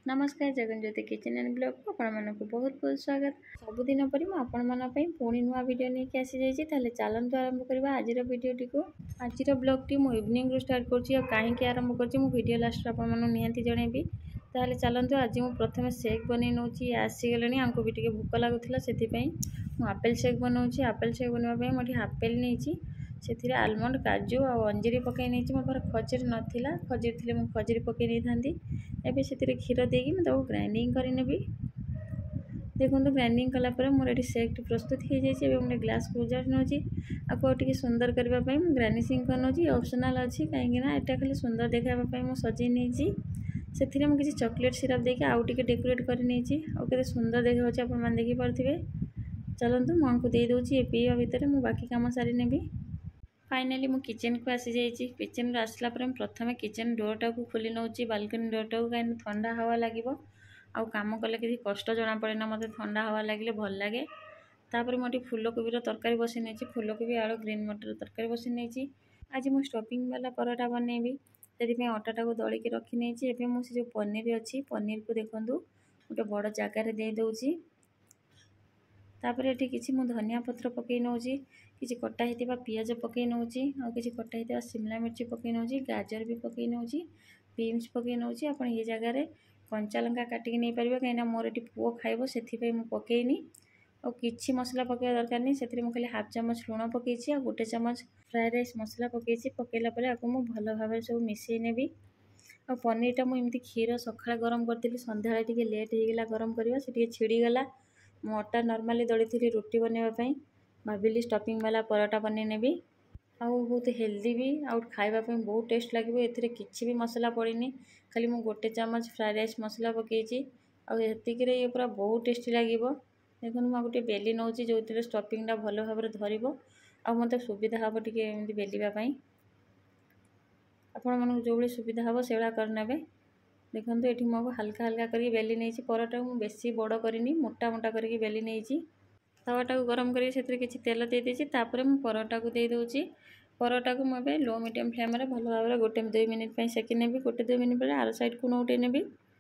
नमस्कार जगनज्योति kitchen and blog को आपको बहुत बहुत स्वागत। सबुदिन पर मुझे पुणी नुआ वीडियो नहीं आसी जाइए। चलतु आरंभ करवा आज वीडियोटी को। आज ब्लॉगटी मुझे इवनिंग स्टार्ट कर कहीं आरंभ कर लास्ट निहाती जनइबी। ताहले चलतु आज मुझे प्रथम शेक बन नौ आसीगले आमको भी भोक लगुला से आपेल शेक बनाऊँ। आपेल शेक बनवाई मुझे आपेल नहीं से आलमंड काजू और अंजीरी पकई नहीं। मो पास खजूरी नाला खजूरी थी मुझे खजूरी पकई नहीं था। एवं से क्षीर देकी मुझे ग्राइंडिंग करनेबी। देखो ग्राइंडिंग कलापर मोर ये शेक प्रस्तुत हो जाए। गोटे ग्लास को उजाड़ नौ आपको सुंदर करने ग्राइंडिंग कर नौ ऑप्शनल अच्छी कहीं यहाँ खाली सुंदर देखापी मुझे सजे नहीं। से मुझे किसी चॉकलेट सिरप देके आउ टे डेकोरेट कर नहीं सुंदर देखा आप देखिपे। चलतु मुझे दे दूँगी ये पीवा भितर मुझे बाकी कम सारी नेबी। फाइनाली मु किचन को आसी जाइए। किचन आसला प्रथम किचन डोरटा को खोली नौ बालकनी डोरटा को कहीं ठंडा हवा लगे आउ कम कले किसी कष्ट जना पड़े ना। मत ठंडा हवा लगे भल लगे। तापर मुझे फूलकोबी तरकारी बसी नहीं फूलकोबी आलू ग्रीन मटर तरकारी बसी नहीं। आज मुझे स्टफिंग वाला परोटा बनइबी से अटाटा को दलिकी रखी नहीं। मुझे जो पनीर अच्छी पनीर को देखूँ गोटे बड़ जगार दे दूँगी। तापर ये किसी मु धनिया पत्र पकई नौ कि कटा होता पियाज पकई नौ कि कटा होता शिमला मिर्च पकई नौ गाजर भी पकई नौ बीन्स पकई नौ। आप ये जगार कंचा लंका काटिक नहीं पारे कहीं मोर ये पुओ खाइब से पकईनी और किसी मसला पकड़ा दरकार नहीं। से खाली हाफ चामच लुण पकई और गोटे चामच फ्राए राइस मसला पकई पकईला आपको मुझे भल भाव सब मिसई नेबी। और पनीरटा मुझे क्षीर सका गरम करी सन्ध्या टे लेट होगा गरम करवा से छिड़गला। मु अटा नॉर्मली दली थी रोटी बनवाई भाविली स्टफिंग वाला परोटा बन नेबी। आउ बहुत हेल्दी भी आउ खावाई बहुत टेस्ट लगे। ए किसी भी मसला पड़नी खाली मु गोटे चामच फ्राए राइस मसला पकई आतिक ये पूरा बहुत टेस्टी लगे। देखो मुझे गोटे बेली नौ जो स्टफिंगटा भल भाव धर मत सुविधा हम टे बेलवाई आपण मन जो सुविधा हम से करने। देखो ये मुझे हल्का हल्का कर बेली नहीं परोटा को बेसी बड़ करनी मोटा मोटा करके बेली नहीं। तवाटा को गरम कर किसी तेल दे देती मु परोटा को दे दूँगी। परोटा को मुझे लो मीडियम फ्लेम भल भाव गोटे 2 मिनिट सेकी नेबी। गोटे 2 मिनिट पर आर साइड को नौटे नेबी।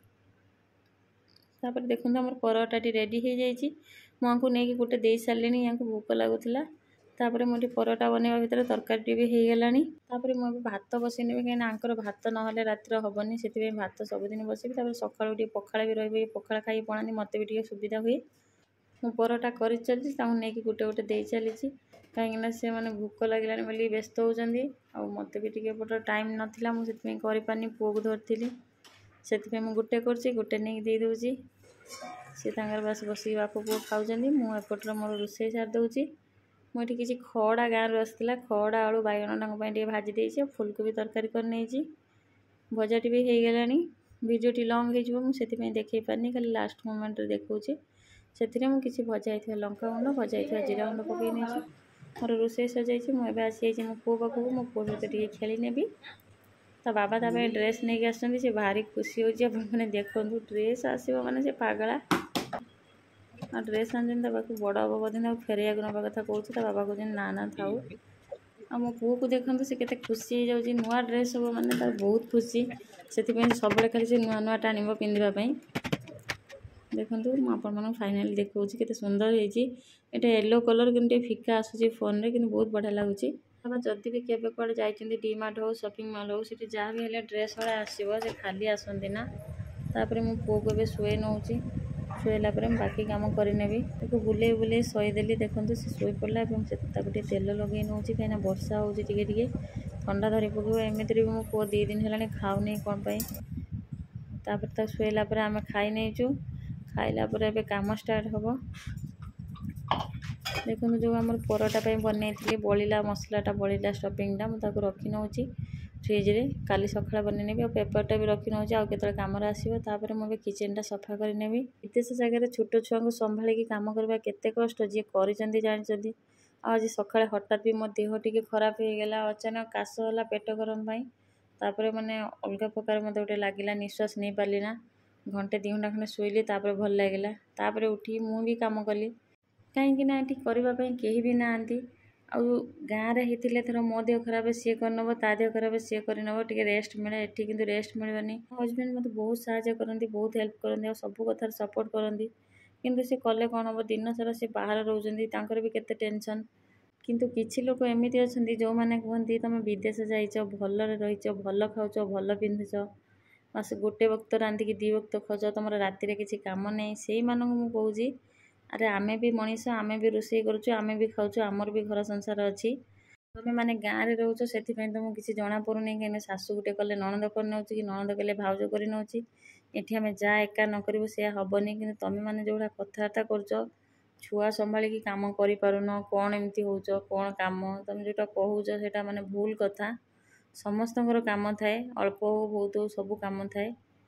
तापर देखो आम परोटाटी रेडी हो जाइए। मुझे नहीं गोटे दे सारे यहाँ भोक लगुला। तापर मुझे परोटा बनवा भर तरकारी भी हो गला। तापर मुझे भात बसई नेबी कहीं आंकर भात ना रातिर हेनी से भात सबुदिन बसबी। सकाळू पखाड़ भी रही पखाड़ खाई पड़ानी मत भी सुविधा हुए। मु परोटा कर चली नहीं गोटे गोटे दे चली कहीं से मैंने भोक लगे बोली व्यस्त होती मत भी टाइम नाला मुझे करपारनी पुओ को धरती से गोटे कर गोटे नहीं दे दूँगी। सी बस बस बाप पुओ खाऊँ मुझे मोर रोसे सारी दूँगी। मुझे किसी खड़ा गाँव आसाला खड़ा आलू बैगन भाजी देती फुलकोबी तरकारी कर नहीं भजाटी भी हो गला। वीडियोटी लंग हो देखे पारनी खाली लास्ट मोमेंट देखा से किसी भजा ही लंका गुंड भजा ही जीरा गुंड पकई नहीं। मोर रोसे सजाई मुझे आसी जाइए मो पुओ पाखक मो पुओ सहित खेली नेबी। तो बाबा ताप ड्रेस नहीं आसुँच से भारी खुशी होने देखो ड्रेस आसो मैंने से पागला ड्रेस आनी बड़ हम बोधे फेरिया नवा कथा कहूँ बाबा कहते ना ना थाऊ। आ मो पुओ को देखते से केते खुशी हो जाए नुआ ड्रेस हम मैंने बहुत खुशी से सब खाली से नुआ नुआ टाण पिंधापी। देखो मुझे फाइनाली देखा केते सुंदर होती येलो कलर कि फिका आसूँ फोन रे कि बहुत बढ़िया लगुच। जदि भी केवे कड़े जाइए डीमार्ट हो शॉपिंग मॉल हो सी जहाँ भी है ड्रेस वाला आसो से खाली आसती ना। तापर मो पुओ को शुए नौ शुएला बाकी कम करनेबी बुले बुले शईदेली देखो से शुई पड़ा से तेल लगे नौ कहीं वर्षा हो ठंडा धरी पकड़ एमती भी मो पुओ 2 दिन है खाऊनी कौन पाई। शुएला आम खाई नहींचु खाइला कम स्टार्ट हम। देखो जो आम परोटा बनई बलिला मसलाटा बलिला स्टफिंगटा मुझे रखी नौ फ्रिज्रे काली सका बनईनेबी और पेपरटा भी रखी नौ आते कम आसपर मुझे किचेनटा सफा करनेबी। एत से जगह छोट छुआ को संभाली कम करवा केते कष्ट जी कर जानते। आज सका हठात भी मो देह टी खराब हो गला अचानक काश है पेट गरम तापर मैंने अलग प्रकार मत गोटे लगे निश्वास नहीं पार्ली ना घंटे 2 घंटा खंडे शुइली तापर भल लगे तापर उठी मु भी कम कली कहीं करने भी ना। ଆଉ ଗାଁରେ ହେଇଥିଲେ ଧର ମୋ ଦେହ ଖରାପ ସିଏ କରିନେବ, ତା ଦେହ ଖରାପ ସିଏ କରିନେବ, ଟିକେ ରେଷ୍ଟ ମିଳେ। ଏଠି କିନ୍ତୁ ରେଷ୍ଟ ମିଳିବନି। ମୋ ହଜବେଣ୍ଡ ମୋତେ ବହୁତ ସାହାଯ୍ୟ କରନ୍ତି, ବହୁତ ହେଲ୍ପ କରନ୍ତି, ଆଉ ସବୁ କଥାରେ ସପୋର୍ଟ କରନ୍ତି। କିନ୍ତୁ ସେ କଲେ କ'ଣ ହେବ, ଦିନ ସାରା ସେ ବାହାରେ ରହୁଛନ୍ତି, ତାଙ୍କର ବି କେତେ ଟେନସନ୍। କିନ୍ତୁ କିଛି ଲୋକ ଏମିତି ଅଛନ୍ତି ଯେଉଁମାନେ କୁହନ୍ତି ତୁମେ ବିଦେଶ ଯାଇଛ, ଭଲରେ ରହିଛ, ଭଲ ଖାଉଛ, ଭଲ ପିନ୍ଧୁଛ, ବାସ ଗୋଟେ ବକ୍ତ ରାନ୍ଧିକି 2 ବକ୍ତ ଖାଉଛ, ତୁମର ରାତିରେ କିଛି କାମ ନାହିଁ। ସେଇମାନଙ୍କୁ ମୁଁ କହୁଛି, ଆରେ ଆମେ ବି ମଣିଷ, ଆମେ ବି ରୋଷେଇ କରୁଛୁ, ଆମେ ବି ଖାଉଛୁ, ଆମର ବି ଘର ସଂସାର ଅଛି। ତମେ ମାନେ ଗାଁରେ ରହୁଛ, ସେଥିପାଇଁ ତୁମକୁ କିଛି ଜଣାପଡ଼ୁନି। କାହିଁକିନା ଶାଶୁ ଗୋଟେ କଲେ ନଣନ୍ଦ କରିନେଉଛି, କି ନଣନ୍ଦ କଲେ ଭାଉଜ କରିନେଉଛି। ଏଠି ଆମେ ଯାହା ଏକା ନ କରିବୁ ସେୟା ହେବନି। କିନ୍ତୁ ତୁମେମାନେ ଯେଉଁଭଳିଆ କଥାବାର୍ତ୍ତା କରୁଛ, ଛୁଆ ସମ୍ଭାଳିକି କାମ କରିପାରୁନ, କ'ଣ ଏମିତି ହେଉଛ, କ'ଣ କାମ ତୁମେ ଯେଉଁଟା କହୁଛ ସେଇଟା ମାନେ ଭୁଲ କଥା। ସମସ୍ତଙ୍କର କାମ ଥାଏ, ଅଳ୍ପ ହେଉ ବହୁତ ହେଉ ସବୁ କାମ ଥାଏ।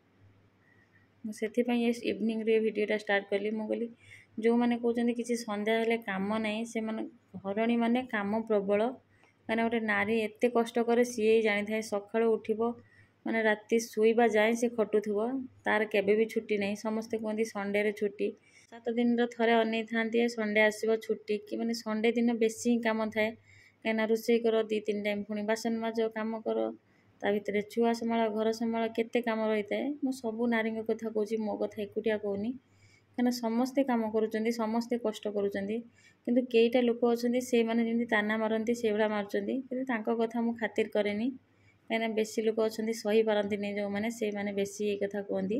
ମୁଁ ସେଥିପାଇଁ ଏ ଇଭିନିଂରେ ଭିଡ଼ିଓଟା ଷ୍ଟାର୍ଟ କଲି। ମୁଁ କହିଲି ଯେଉଁମାନେ କହୁଛନ୍ତି କିଛି ସନ୍ଧ୍ୟା ହେଲେ କାମ ନାହିଁ, ସେମାନେ ଘରଣୀ ମାନେ କାମ ପ୍ରବଳ। କାହିଁକିନା ଗୋଟେ ନାରୀ ଏତେ କଷ୍ଟ କରେ ସିଏ ହିଁ ଜାଣିଥାଏ। ସକାଳୁ ଉଠିବ ମାନେ ରାତି ଶୋଇବା ଯାଏଁ ସେ ଖଟୁଥିବ, ତାର କେବେ ବି ଛୁଟି ନାହିଁ। ସମସ୍ତେ କୁହନ୍ତି ସଣ୍ଡେରେ ଛୁଟି, 7 ଦିନର ଥରେ ଅନେଇଥାନ୍ତି ସଣ୍ଡେ ଆସିବ ଛୁଟି। କି ମାନେ ସଣ୍ଡେ ଦିନ ବେଶୀ ହିଁ କାମ ଥାଏ। କାହିଁକିନା ରୋଷେଇ କର 2-3 ଟାଇମ୍, ପୁଣି ବାସନ ମାଜ, କାମ କର, ତା ଭିତରେ ଛୁଆ ସମ୍ଭାଳ, ଘର ସମ୍ଭାଳ, କେତେ କାମ ରହିଥାଏ। ମୁଁ ସବୁ ନାରୀଙ୍କ କଥା କହୁଛି, ମୋ କଥା ଏକୁଟିଆ କହୁନି। କାହିଁକିନା ସମସ୍ତେ କାମ କରୁଛନ୍ତି, ସମସ୍ତେ କଷ୍ଟ କରୁଛନ୍ତି। କିନ୍ତୁ କେଇଟା ଲୋକ ଅଛନ୍ତି ସେଇମାନେ ଯେମିତି ତାନା ମାରନ୍ତି ସେଇଭଳିଆ ମାରୁଛନ୍ତି। କିନ୍ତୁ ତାଙ୍କ କଥା ମୁଁ ଖାତିର କରେନି। କାହିଁକିନା ବେଶୀ ଲୋକ ଅଛନ୍ତି ସହିପାରନ୍ତିନି, ଯେଉଁମାନେ ସେଇମାନେ ବେଶୀ ଏଇ କଥା କୁହନ୍ତି।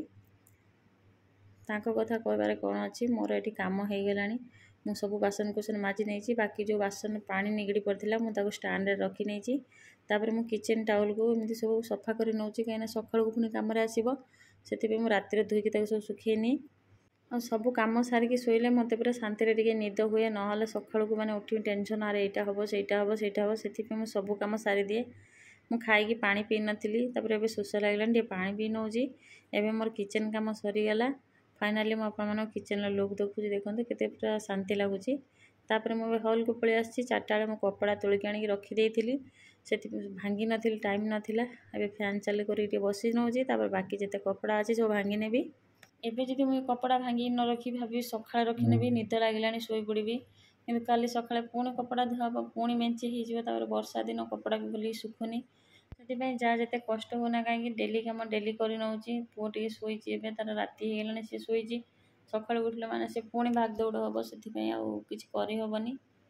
ତାଙ୍କ କଥା କହିବାରେ କ'ଣ ଅଛି। ମୋର ଏଠି କାମ ହେଇଗଲାଣି, ମୁଁ ସବୁ ବାସନକୁସନ ମାଜି ନେଇଛି। ବାକି ଯେଉଁ ବାସନ ପାଣି ନିଗିଡ଼ି ପଡ଼ିଥିଲା ମୁଁ ତାକୁ ଷ୍ଟାଣ୍ଡରେ ରଖି ନେଇଛି। ତାପରେ ମୁଁ କିଚେନ୍ ଟାୱେଲକୁ ଏମିତି ସବୁ ସଫା କରି ନେଉଛି, କାହିଁକିନା ସକାଳକୁ ପୁଣି କାମରେ ଆସିବ। ସେଥିପାଇଁ ମୁଁ ରାତିରେ ଧୋଇକି ତାକୁ ସବୁ ଶୁଖେଇ ନିଏ। ଆଉ ସବୁ କାମ ସାରିକି ଶୋଇଲେ ମୋତେ ପୁରା ଶାନ୍ତିରେ ଟିକେ ନିଦ ହୁଏ। ନହେଲେ ସକାଳକୁ ମାନେ ଉଠିବି ଟେନସନ୍, ଆରେ ଏଇଟା ହେବ, ସେଇଟା ହେବ, ସେଇଟା ହେବ। ସେଥିପାଇଁ ମୁଁ ସବୁ କାମ ସାରିଦିଏ। ମୁଁ ଖାଇକି ପାଣି ପିଇ ନଥିଲି, ତାପରେ ଏବେ ଶୋଷ ଲାଗିଲାଣି, ଟିକେ ପାଣି ପିଇ ନେଉଛି। ଏବେ ମୋର କିଚେନ୍ କାମ ସରିଗଲା। ଫାଇନାଲି ମୁଁ ଆପଣମାନଙ୍କ କିଚେନ୍ର ଲୁକ୍ ଦେଖୁଛି, ଦେଖନ୍ତୁ କେତେ ପୁରା ଶାନ୍ତି ଲାଗୁଛି। ତାପରେ ମୁଁ ଏବେ ହଲ୍କୁ ପଳେଇ ଆସିଛି। 4ଟା ବେଳେ ମୁଁ କପଡ଼ା ତୋଳିକି ଆଣିକି ରଖିଦେଇଥିଲି, ସେଥିପାଇଁ ଭାଙ୍ଗି ନଥିଲି, ଟାଇମ୍ ନଥିଲା। ଏବେ ଫ୍ୟାନ୍ ଚାଲୁ କରିକି ଟିକେ ବସି ନେଉଛି, ତାପରେ ବାକି ଯେତେ କପଡ଼ା ଅଛି ସବୁ ଭାଙ୍ଗି ନେବି। ଏବେ ଯଦି ମୁଁ ଏ କପଡ଼ା ଭାଙ୍ଗିକି ନ ରଖିବି, ଭାବିବି ସକାଳେ ରଖିନେବି, ନିଦ ଲାଗିଲାଣି ଶୋଇପଡ଼ିବି। କିନ୍ତୁ କାଲି ସକାଳେ ପୁଣି କପଡ଼ା ଧୁଆ ହେବ, ପୁଣି ମେଞ୍ଚେ ହେଇଯିବ। ତାପରେ ବର୍ଷା ଦିନ କପଡ଼ା ବି ଭଲିକି ଶୁଖୁନି। ସେଥିପାଇଁ ଯାହା ଯେତେ କଷ୍ଟ ହେଉନା କାହିଁକି ଡେଲି କାମ ଡେଲି କରି ନେଉଛି। ପୁଅ ଟିକେ ଶୋଇଛି, ଏବେ ତାର ରାତି ହେଇଗଲାଣି, ସେ ଶୋଇଛି। ସକାଳୁ ଉଠିଲେ ମାନେ ସେ ପୁଣି ଭାଗ ଦୌଡ଼ ହେବ, ସେଥିପାଇଁ ଆଉ କିଛି କରିହେବନି।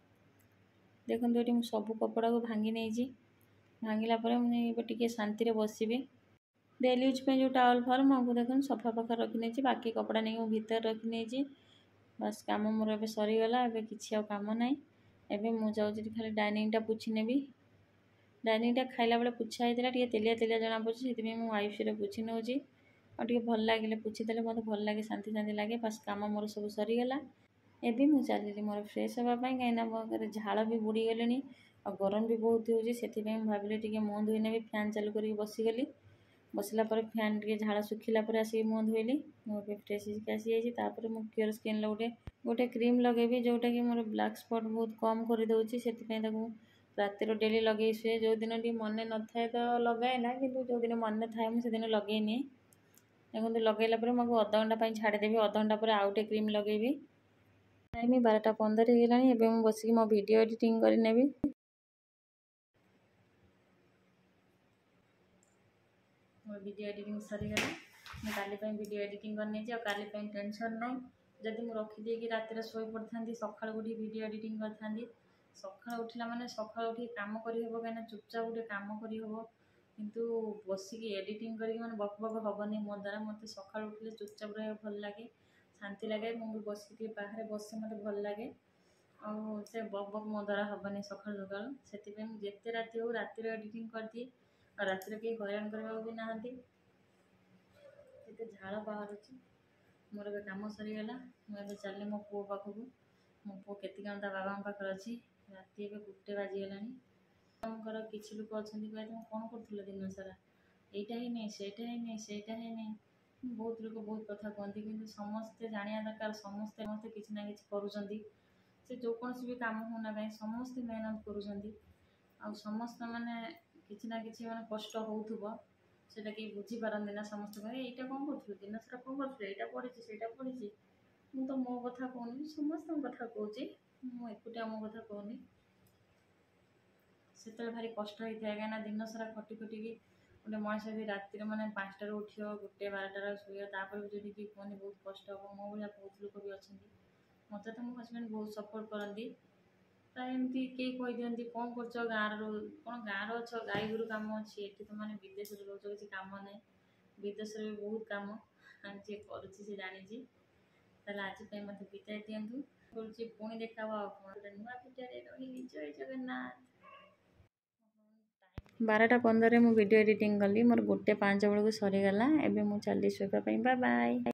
ଦେଖନ୍ତୁ ଏଠି ମୁଁ ସବୁ କପଡ଼ାକୁ ଭାଙ୍ଗି ନେଇଛି। ଭାଙ୍ଗିଲା ପରେ ମୁଁ ଏବେ ଟିକେ ଶାନ୍ତିରେ ବସିବି। ଡେଲି ୟୁଜ୍ ପାଇଁ ଯେଉଁ ଟାୱେଲ୍ ଫାୱେଲ୍ ମୁଁ ଦେଖନ୍ତୁ ସଫା ଫଫା ରଖିନେଇଛି। ବାକି କପଡ଼ା ନେଇକି ମୁଁ ଭିତରେ ରଖିନେଇଛି। ବାସ୍ କାମ ମୋର ଏବେ ସରିଗଲା। ଏବେ କିଛି ଆଉ କାମ ନାହିଁ। ଏବେ ମୁଁ ଯାଉଛି ଖାଲି ଡାଇନିଂଟା ପୋଛି ନେବି। ଡାଇନିଂଟା ଖାଇଲା ବେଳେ ପୋଛା ହେଇଥିଲା, ଟିକେ ତେଲିଆ ତେଲିଆ ଜଣାପଡ଼ୁଛି। ସେଥିପାଇଁ ମୁଁ ୱାଇପ୍ସରେ ପୋଛି ନେଉଛି। ଆଉ ଟିକେ ଭଲ ଲାଗିଲେ ପୋଛିଦେଲେ ମୋତେ ଭଲ ଲାଗେ, ଶାନ୍ତି ଶାନ୍ତି ଲାଗେ। ବାସ୍ କାମ ମୋର ସବୁ ସରିଗଲା। ଏବେ ମୁଁ ଚାଲିଲି ମୋର ଫ୍ରେଶ୍ ହେବା ପାଇଁ, କାହିଁକିନା ମୋ ଘରେ ଝାଳ ବି ବୁଡ଼ିଗଲିଣି, ଆଉ ଗରମ ବି ବହୁତ ହେଉଛି। ସେଥିପାଇଁ ମୁଁ ଭାବିଲି ଟିକେ ମୁହଁ ଧୋଇ ନେବି। ଫ୍ୟାନ୍ ଚାଲୁ କରିକି ବସିଗଲି। ବସିଲା ପରେ ଫ୍ୟାନ୍ ଟିକେ ଝାଳ ଶୁଖିଲା ପରେ ଆସିକି ମୁହଁ ଧୋଇଲି। ମୁଁ ଏବେ ଫ୍ରେଶ୍ ହେଇକି ଆସିଯାଇଛି। ତାପରେ ମୁଁ କ୍ଲିୟର ସ୍କିନ୍ର ଗୋଟେ କ୍ରିମ୍ ଲଗାଇବି, ଯେଉଁଟାକି ମୋର ବ୍ଲାକ୍ ସ୍ପଟ୍ ବହୁତ କମ୍ କରିଦେଉଛି। ସେଥିପାଇଁ ତାକୁ ରାତିରୁ ଡେଲି ଲଗେଇ ଶୁଏ। ଯେଉଁଦିନ ଟିକେ ମନେ ନଥାଏ ତ ଲଗାଏ ନା, କିନ୍ତୁ ଯେଉଁଦିନ ମନେ ଥାଏ ମୁଁ ସେଦିନ ଲଗେଇନିଏ। ଦେଖନ୍ତୁ ଲଗାଇଲା ପରେ ମୁଁ ଅଧଘଣ୍ଟା ପାଇଁ ଛାଡ଼ିଦେବି। ଅଧଘଣ୍ଟା ପରେ ଆଉ ଗୋଟେ କ୍ରିମ୍ ଲଗାଇବି। ଟାଇମ୍ 12ଟା 15 ହେଇଗଲାଣି। ଏବେ ମୁଁ ବସିକି ମୋ ଭିଡ଼ିଓ ଏଡ଼ିଟିଂ କରିନେବି। ମୋ ଭିଡ଼ିଓ ଏଡ଼ିଟିଂ ସରିଗଲା। ମୁଁ କାଲି ପାଇଁ ଭିଡ଼ିଓ ଏଡ଼ିଟିଂ କରିନେଇଛି, ଆଉ କାଲି ପାଇଁ ଟେନସନ୍ ନାହିଁ। ଯଦି ମୁଁ ରଖିଦେଇକି ରାତିରେ ଶୋଇ ପଡ଼ିଥାନ୍ତି, ସକାଳୁ ଉଠି ଭିଡ଼ିଓ ଏଡ଼ିଟିଂ କରିଥାନ୍ତି। ସକାଳୁ ଉଠିଲା ମାନେ ସକାଳୁ ଉଠିକି କାମ କରିହେବ, କାହିଁକିନା ଚୁପଚାପ ଗୋଟେ କାମ କରିହେବ। କିନ୍ତୁ ବସିକି ଏଡ଼ିଟିଂ କରିକି ମାନେ ବକ୍ ବକ୍ ହେବନି ମୋ ଦ୍ୱାରା। ମୋତେ ସକାଳୁ ଉଠିଲେ ଚୁପଚାପ ରହିବାକୁ ଭଲ ଲାଗେ, ଶାନ୍ତି ଲାଗେ। ମୁଁ ବି ବସିକି ଟିକେ ବାହାରେ ବସେ, ମୋତେ ଭଲ ଲାଗେ। ଆଉ ସେ ବକ୍ ବକ୍ ମୋ ଦ୍ୱାରା ହେବନି ସକାଳୁ ସକାଳୁ। ସେଥିପାଇଁ ମୁଁ ଯେତେ ରାତି ହେଉ ରାତିରେ ଏଡ଼ିଟିଂ କରିଦିଏ। ଆଉ ରାତିରେ କେହି ହଇରାଣ କରିବାକୁ ବି ନାହାନ୍ତି। କେତେ ଝାଳ ବାହାରୁଛି। ମୋର ଏବେ କାମ ସରିଗଲା। ମୁଁ ଏବେ ଚାଲିଲି ମୋ ପୁଅ ପାଖକୁ। ମୋ ପୁଅ କେତିକି ତା ବାବାଙ୍କ ପାଖରେ ଅଛି। ରାତି ଏବେ 1 ବାଜିଗଲାଣି। ଘର କିଛି ଲୋକ ଅଛନ୍ତି କହିଲେ ତୁମେ କ'ଣ କରୁଥିଲ ଦିନ ସାରା, ଏଇଟା ହିଁ ନାହିଁ, ସେଇଟା ହିଁ ନାହିଁ, ସେଇଟା ହିଁ ନାହିଁ। ବହୁତ ଲୋକ ବହୁତ କଥା କୁହନ୍ତି, କିନ୍ତୁ ସମସ୍ତେ ଜାଣିବା ଦରକାର ସମସ୍ତେ କିଛି ନା କିଛି କରୁଛନ୍ତି। ସେ ଯେକୌଣସି ବି କାମ ହେଉନା କାହିଁକି ସମସ୍ତେ ମେହନତ କରୁଛନ୍ତି। ଆଉ ସମସ୍ତେ ମାନେ କିଛି ନା କିଛି ମାନେ କଷ୍ଟ ହେଉଥିବ, ସେଇଟା କେହି ବୁଝିପାରନ୍ତି ନା। ସମସ୍ତେ କହିବେ ଏଇଟା କ'ଣ କରୁଥିଲୁ, ଦିନ ସାରା କ'ଣ କରୁଥିଲୁ, ଏଇଟା ପଢ଼ିଛି, ସେଇଟା ପଢ଼ିଛି। ମୁଁ ତ ମୋ କଥା କହୁନି, ସମସ୍ତଙ୍କ କଥା କହୁଛି, ମୁଁ ଏକୁଟିଆ ମୋ କଥା କହୁନି। ସେତେବେଳେ ଭାରି କଷ୍ଟ ହେଇଥାଏ କାହିଁକିନା ଦିନ ସାରା ଖଟି ଖଟିକି ଗୋଟେ ମଣିଷ ଯଦି ରାତିରେ ମାନେ 5ଟାରୁ ଉଠିବ 1-12ଟାରେ ଶୋଇବ ତାପରେ ବି ଯଦି କି କୁହନି ବହୁତ କଷ୍ଟ ହେବ। ମୋ ଭଳିଆ ବହୁତ ଲୋକ ବି ଅଛନ୍ତି। ମୋତେ ତ ମୋ ହଜବେଣ୍ଡ ବହୁତ ସପୋର୍ଟ କରନ୍ତି। ପ୍ରାୟ ଏମିତି କେହି କହିଦିଅନ୍ତି କ'ଣ କରୁଛ କ'ଣ ଗାଁରେ ଅଛ, ଗାଈ ଗୋରୁ କାମ ଅଛି, ଏଠି ତ ମାନେ ବିଦେଶରେ ରହୁଛ କିଛି କାମ ନାହିଁ। ବିଦେଶରେ ବି ବହୁତ କାମ, ଯିଏ କରୁଛି ସେ ଜାଣିଛି। ତାହେଲେ ଆଜି ପାଇଁ ମୋତେ ବିଦାୟ ଦିଅନ୍ତୁ। କରୁଛି ପୁଣି ଦେଖା ହବ ଆଉ କ'ଣ ଗୋଟେ ନୂଆ ଭିଡ଼ିଓରେ। ରହିଲି, ଜୟ ଜଗନ୍ନାଥ। 12ଟା 15ରେ ମୁଁ ଭିଡ଼ିଓ ଏଡ଼ିଟିଂ କଲି, ମୋର 1:05 ବେଳକୁ ସରିଗଲା। ଏବେ ମୁଁ ଚାଲିଲି ଶୋଇବା ପାଇଁ। Bye bye.